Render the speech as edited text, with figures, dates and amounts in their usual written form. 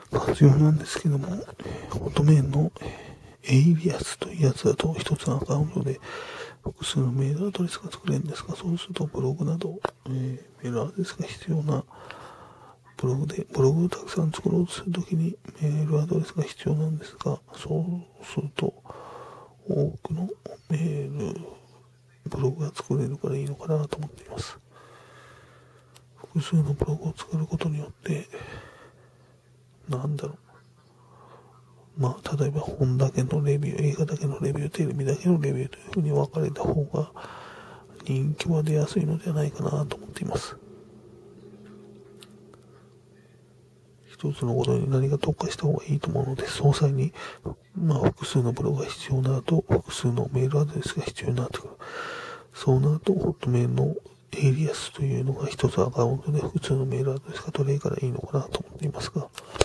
活用なんですけども、ホットメールのエイリアスというやつだと一つのアカウントで複数のメールアドレスが作れるんですが、そうするとブログなど、メールアドレスが必要なブログをたくさん作ろうとするときにメールアドレスが必要なんですが、そうすると多くのメール、ブログが作れるからいいのかなと思っています。複数のブログを作ることによって、例えば本だけのレビュー、映画だけのレビュー、テレビだけのレビューというふうに分かれた方が人気は出やすいのではないかなと思っています。一つのことに何か特化した方がいいと思うので、その際に、複数のブログが必要になると、複数のメールアドレスが必要になってくる。そうなると、ホットメールのエイリアスというのが一つアカウントで複数のメールアドレスが取れるからいいのかなと思っていますが、